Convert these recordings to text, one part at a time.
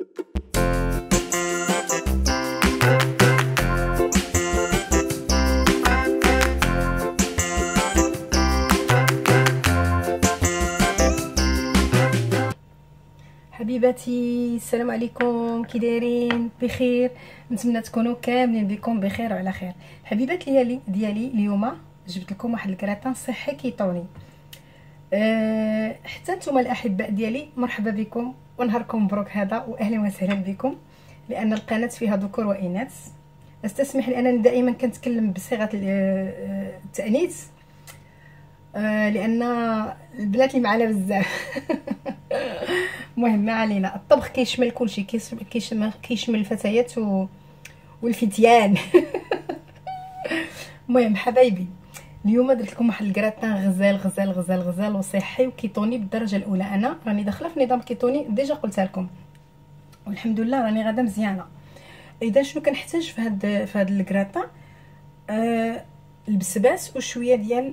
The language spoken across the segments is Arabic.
حبيباتي السلام عليكم، كي دايرين؟ بخير، نتمنى تكونوا كاملين بكم بخير وعلى خير. حبيبات ديالي اليوم جبت لكم واحد الكراتان صحي كيتوني. حتى نتوما الاحباء ديالي مرحبا بكم ونهاركم مبروك هذا واهلا وسهلا بكم، لان القناه فيها ذكور واناث. استسمح لي انني دائما كنتكلم بصيغه التانيث، لان البنات اللي معنا بزاف. المهم ما علينا، الطبخ كيشمل كلشي، كيشمل الفتيات والفتيان. المهم حبايبي، اليوم درت لكم واحد الكراتان غزال غزال غزال غزال وصحي وكيتوني بالدرجه الاولى. انا راني داخله في نظام كيتوني ديجا قلتها لكم، والحمد لله راني غاده مزيانه. اذا شنو كنحتاج في هذا الكراتان؟ البسباس وشويه ديال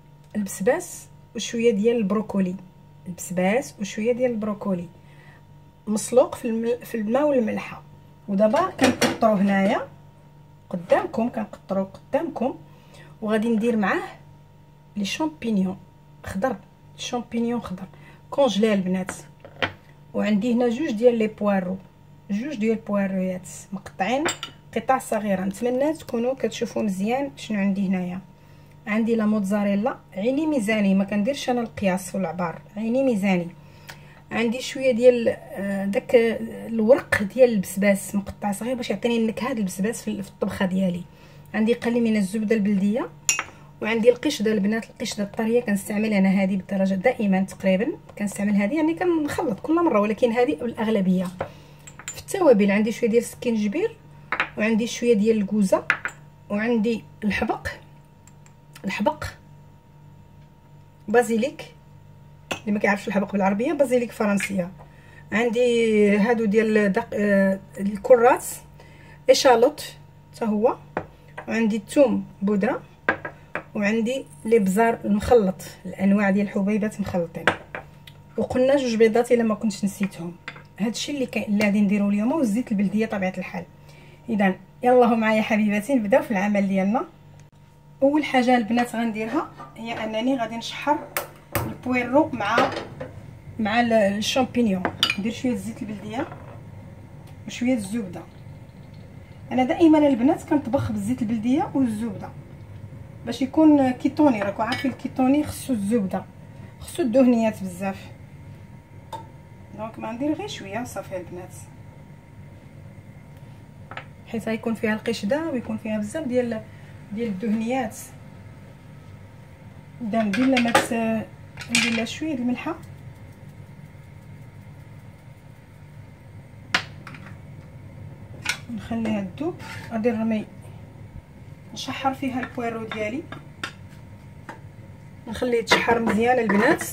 البروكولي، البسباس وشويه ديال البروكولي مسلوق في الماء والملحه. ودابا كنقطرو هنايا قدامكم، كنقطرو قدامكم، وغادي ندير معاه لي شامبينيون خضر، شامبينيون خضر كونجلا البنات. وعندي هنا جوج ديال البواريات مقطعين قطع صغيره. نتمنى تكونوا كتشوفوا مزيان شنو عندي هنايا. عندي لا موتزاريلا، عيني ميزاني، ما كنديرش انا القياس والعبار، عيني ميزاني. عندي شويه ديال داك الورق ديال البسباس مقطع صغير باش يعطيني النكهه ديال البسباس في الطبخه ديالي. عندي قليل من الزبده البلديه، وعندي القشده البنات، القشده الطريه كنستعمل انا هذه بالدرجه دائما تقريبا كنستعمل هذه، يعني كنخلط كل مره، ولكن هذه الاغلبيه. في التوابل عندي شويه ديال السكينجبير، وعندي شويه ديال الكوزه، وعندي الحبق بازيليك، اللي ما كيعرفش الحبق بالعربيه بازيليك فرنسيه. عندي هادو ديال الكرات اشالوط حتى هو، وعندي الثوم بودره، وعندي لي بزار المخلط، الانواع ديال الحبيبات مخلطين، وقلنا جوج بيضات الا ما كنتش نسيتهم. هادشي اللي غادي نديرو اليوم، والزيت البلديه طبيعه الحال. اذا يلاه معايا حبيباتي نبداو في العمل ديالنا. اول حاجه البنات غنديرها هي انني غادي نشحر البويرو مع الشامبينيون. ندير شويه الزيت البلديه وشويه الزبده. انا دائما البنات كنطبخ بالزيت البلديه والزبده باش يكون كيتوني. راكم عارفين الكيتوني خصو الزبده، خصو الدهنيات بزاف، دونك ما ندير غير شويه صافي البنات، حيت غيكون فيها القشده ويكون فيها بزاف ديال الدهنيات. نبدا ندير لها شويه الملحه، نخليها تذوب. غادي نرمي نشحر فيها البويرو ديالي، نخليه يتشحر مزيان البنات.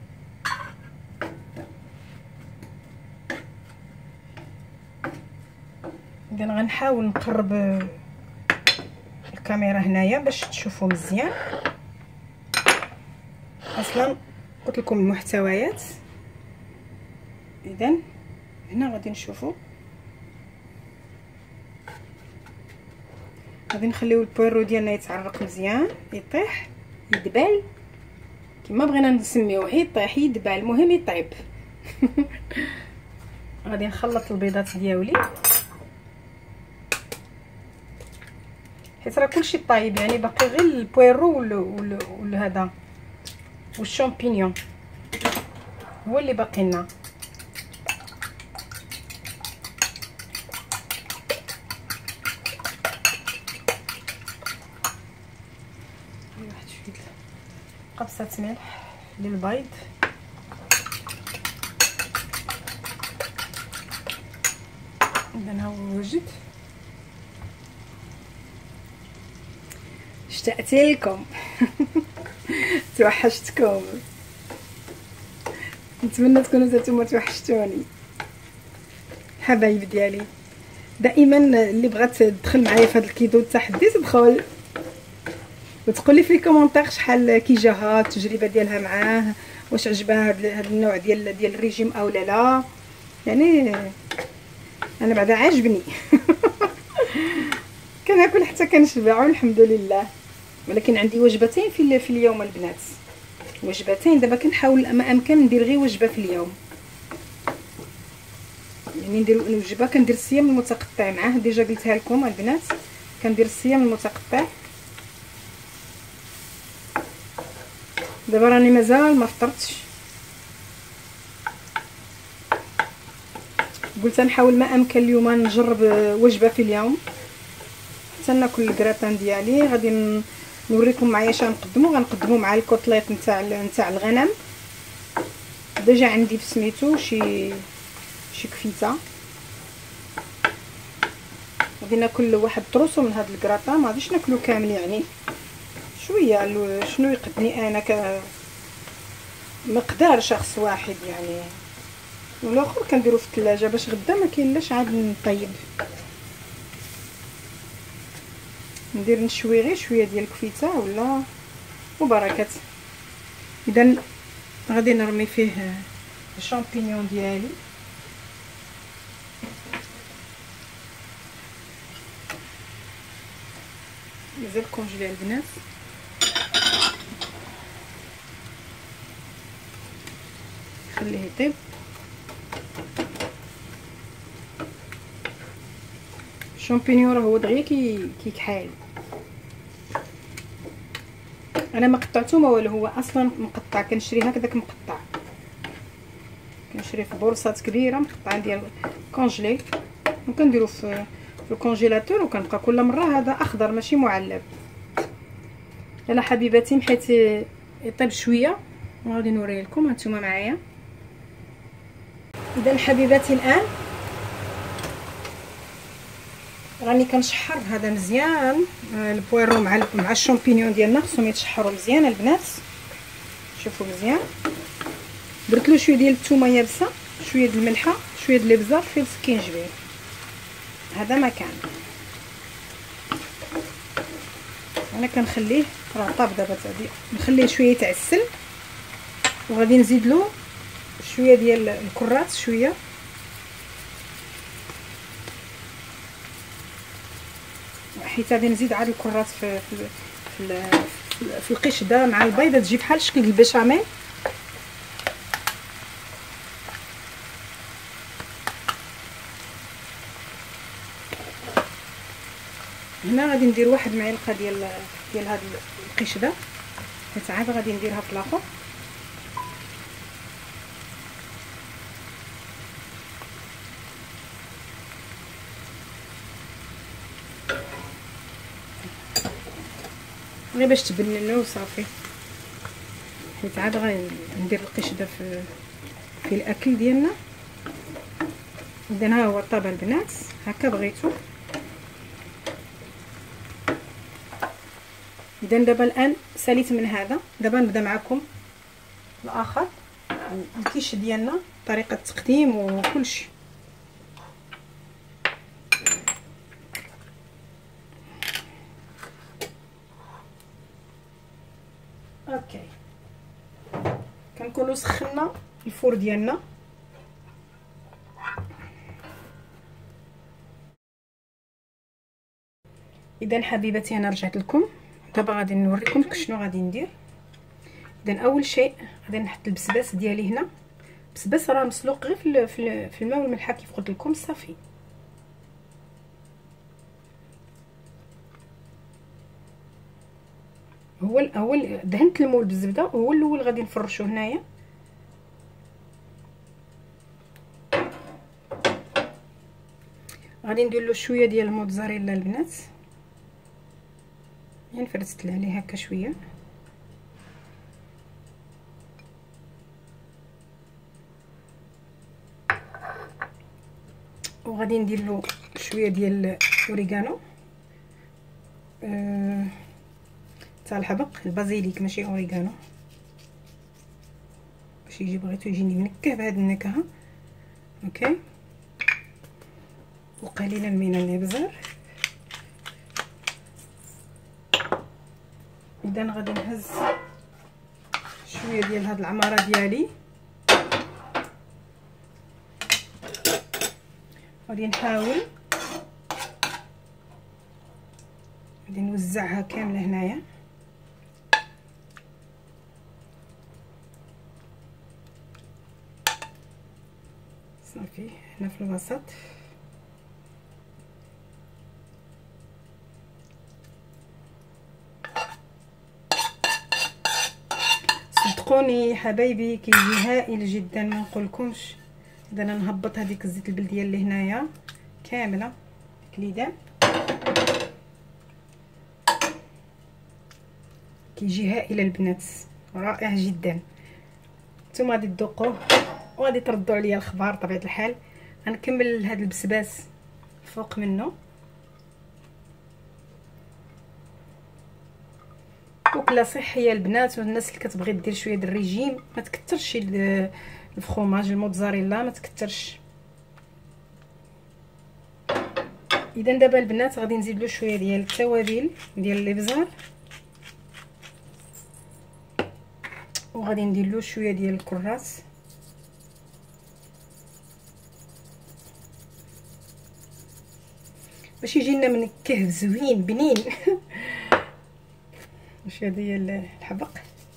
اذا غنحاول نقرب الكاميرا هنايا باش تشوفوا مزيان. اصلا قلت لكم المحتويات. اذا هنا غادي نشوفوا، غادي نخليو البويرو ديالنا يتعرق مزيان، يطيح يدبل كما بغينا نسميوه، يطيح يدبل، المهم يطيب. غادي نخلط البيضات ديالي حيت راه كلشي طايب، يعني باقي غير البويرو هذا والشامبينيون هو اللي باقي لنا. واحد شويه قبصه ملح للبيض، اذا ها هو وجد. اشتقت لكم. توحشتكم، نتمنى تكونوا نتوما توحشتوني حبايب ديالي. دائما اللي بغات تدخل معايا في هذا الكيدو التحدي تدخل وتقول لي في الكومونتير شحال كي جاها التجربه ديالها معاه، واش عجبها هذا النوع ديال الريجيم او لا. يعني انا بعدا عاجبني. كناكل حتى كنشبع والحمد لله. ولكن عندي وجبتين في اليوم البنات، وجبتين. دابا كنحاول ما امكن ندير غير وجبه في اليوم، يعني ندير وجبه. كندير الصيام المتقطع معاه، ديجا قلتها لكم البنات، كندير الصيام المتقطع. دابا راني مازال ما فطرتش، قلت نحاول ما امكن اليوم نجرب وجبه في اليوم حتى ناكل الكراتان ديالي. غادي نوريكم معايا اش غنقدمو مع الكوتليت نتاع الغنم. ديجا عندي بسميتو شي كفيته. غادي ناكل واحد طروسو من هاد الكراتان، ما غاديش ناكلو كامل، يعني شويه شنو يقدني انا مقدار شخص واحد يعني. والاخر كنديرو في الثلاجه باش غدا ما كاينلاش عاد نطيب. ندير نشوي غير شويه ديال الكفيته ولا وبركات. اذا غادي نرمي فيه الشامبينيون ديالي. مازال كونجلي البنات. خليه يطيب. الشامبينيون راه هو دغيا كيكحال. انا ما قطعته ما والو، هو اصلا مقطع، كنشري هكذاك مقطع، كنشري في بورصات كبيره مقطع ديال كونجلي وكنديرو في الكونجيلاتور، وكنبقى كل مره هذا اخضر ماشي معلب. يلا حبيباتي حيت يطيب شويه وغادي نوري لكم هانتوما معايا. اذا حبيباتي الان راني كنشحر هذا مزيان. البويرو مع الشامبينيون ديالنا خصهم يتشحروا مزيان البنات. شوفوا مزيان. درت له شويه ديال الثومه يابسه، شويه ديال الملحه، شويه ديال الابزار، فلفل سكينجبير. هذا ما كان. انا كنخليه راه طاب دابا، تادي نخليه شويه يتعسل، وغادي نزيد له شويه ديال الكرات، شويه حيت غادي نزيد عاد الكرات في القش دا مع البيضه، تجي بحال شكل البيشاميل. هنا غادي ندير واحد معلقه ديال هذا القش دا، حيت عاد غادي نديرها في الاخر. غير باش تبننو وصافي، حيت عاد غادي ندير القش دا في الاكل ديالنا. اذا ها هو طاب البنات، هكا بغيتو. اذا دابا الان ساليت من هذا، دابا نبدا معكم الاخر الكيش ديالنا، طريقه التقديم وكلشي. اوكي، كنكونوا سخنا الفور ديالنا. اذا حبيباتي انا رجعت لكم. دابا غادي نوريكم شنو غادي ندير. اذا اول شيء غادي نحط البسباس ديالي هنا. البسباس راه مسلوق غير في الماء والملح كيف قلت لكم صافي. هو الاول دهنت المول بالزبده، هو الاول غادي نفرشو هنايا. غادي ندير له شويه ديال الموتزاريلا البنات، يعني فرزت عليه هكا شويه. وغادي ندير له شويه ديال اوريغانو، تاع الحبق، البازيليك ماشي اوريغانو، باش يجي بغيتو يجيني منكه بهاد النكهه. اوكي، وقليلا من الابزار. اذا غادي نهز شويه ديال هاد العماره ديالي، غادي نحاول غادي نوزعها كامله هنايا. صافي هنا في الوسط. صدقوني حبايبي كيجي هائل جدا ما نقولكمش. اذا انا نهبط هذيك الزيت البلديه اللي هنايا كامله كليدان كيجي هائل البنات، رائع جدا. نتوما غادي تذوقوه وغادي تردوا عليا الخبر طبيعه الحال. غنكمل هذا البسباس فوق منه. وكله صحيه البنات، والناس اللي كتبغي دير شويه د الريجيم ما تكثرش الفخوماج الموتزاريلا، ما تكثرش. اذا دابا البنات غادي نزيد له شويه ديال التوابل ديال الابزار، وغادي ندير له شويه ديال الكراس باش يجي لنا منكه زوين بنين. شويه ديال الحبق.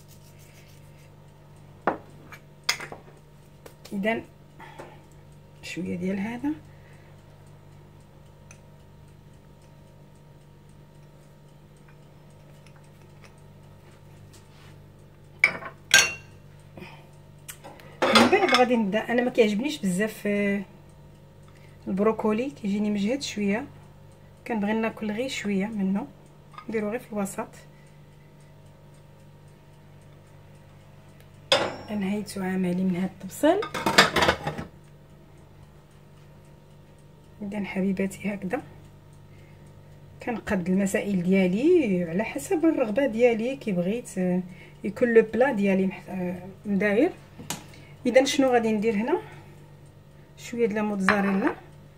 اذا شويه ديال هذا من بعد غادي نبدا. انا ما كيعجبنيش بزاف البروكولي، كيجيني مجهد شويه، كنبغي ناكل غير شويه منه، نديرو غير في الوسط. انهيت عملي من هاد الطبسل. اذا حبيباتي هكذا كنقاد المسائل ديالي على حسب الرغبه ديالي، كي بغيت يكون لو بلا ديالي مداير. اذا شنو غادي ندير هنا؟ شويه د الموتزاريلا،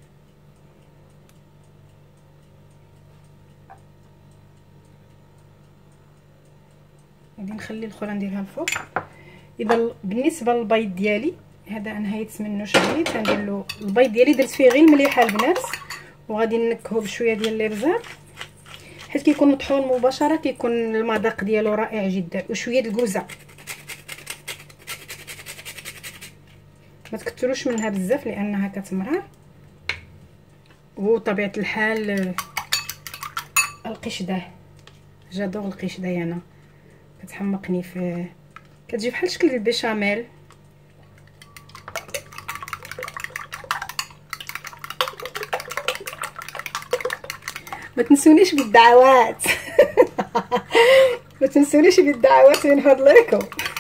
غادي نخلي الاخرى نديرها الفوق. اذا بالنسبه للبيض ديالي هذا انهيت منه شغليت، غندير له البيض ديالي درت فيه غير المليحه البنات، وغادي نكهو بشويه ديال الابزار حيت كيكون مطحون مباشره، كيكون المذاق ديالو رائع جدا. وشويه الكوزه، ما تكثروش منها بزاف لانها كتمرر. وطبيعه الحال القشده، جادوغ القشده انا كتحمقني، في كتجي بحال شكل البيشاميل. ما تنسونيش بالدعوات. ما تنسونيش بالدعوات من فضلكم.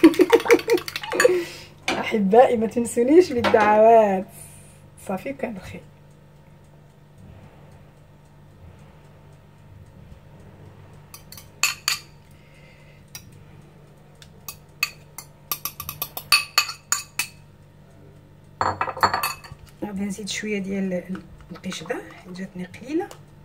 احبائي ما تنسونيش بالدعوات. صافي كان بخير. غادي نزيد شويه ديال القشده حيت جاتني قليله.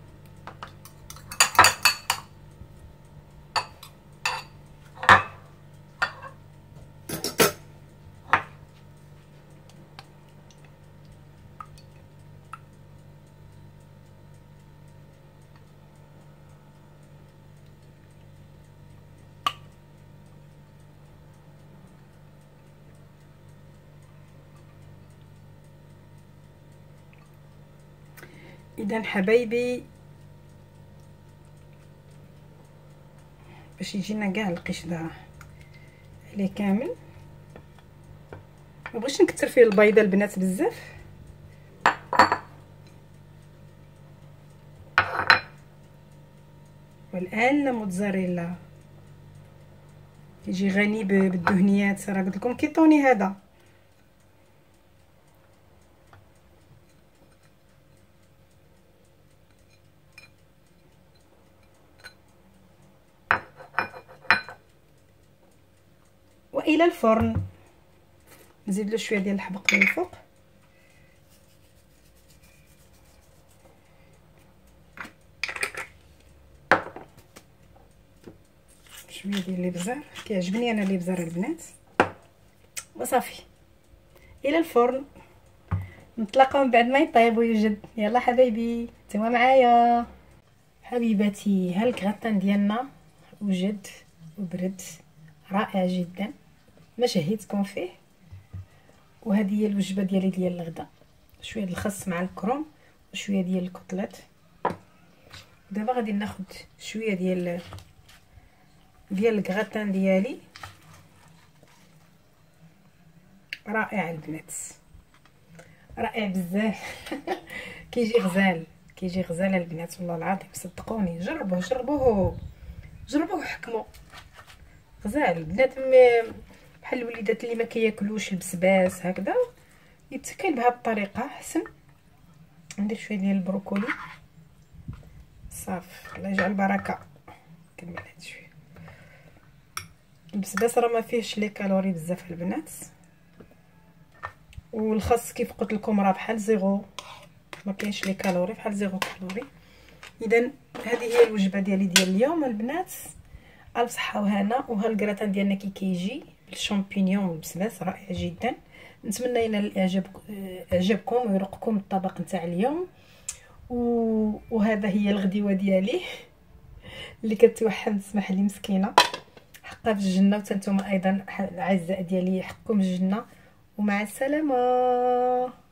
اذا حبايبي باش يجينا كاع القشده عليه كامل، ما بغيتش نكثر فيه البيضه البنات بزاف. والان الموتزاريلا كيجي غني بالدهنيات، راه قلت لكم كيطوني هذا. والى الفرن. نزيد له شويه ديال الحبق من الفوق. شويه ديال الابزار، كيعجبني انا الابزار البنات. وصافي الى الفرن. نتلاقاو من بعد ما يطيب ويوجد. يلا حبايبي نتوما معايا. حبيباتي ها الكغاتان ديالنا وجد وبرد رائع جدا، ما شهيتكم فيه. وهذه هي الوجبه ديالي ديال الغدا، شويه د الخس مع الكروم وشويه ديال الكوطلات. دابا غادي ناخذ شويه ديال الكغاتان ديالي. رائع البنات، رائع بزاف. كيجي غزال، كيجي غزال البنات والله العظيم، صدقوني جربوه جربوه جربوه حكموا. غزال البنات، بحال الوليدات اللي ما كياكلوش البسباس هكذا يتكل بهذه الطريقه احسن. ندير شويه ديال البروكولي صافي، الله يجعل البركه. كنمل هاد شويه. البسباس راه ما فيهش لي كالوري بزاف البنات، والخس كيف قلت لكم راه بحال زيرو، ما كاينش لي كالوري، بحال زيرو كالوري. اذا هذه هي الوجبه ديالي ديال اليوم البنات. الف صحه وهنا. وها الكراتان ديالنا كيجي بالشامبينيون والبسباس رائع جدا. نتمنى ينال اعجابكم ويرقكم الطبق نتاع اليوم. وهذا هي الغديوه ديالي اللي كتوحم تسمح لي مسكينه، حقا في الجنه. وانتم ايضا الاعزاء ديالي حقكم الجنه. ومع السلامه.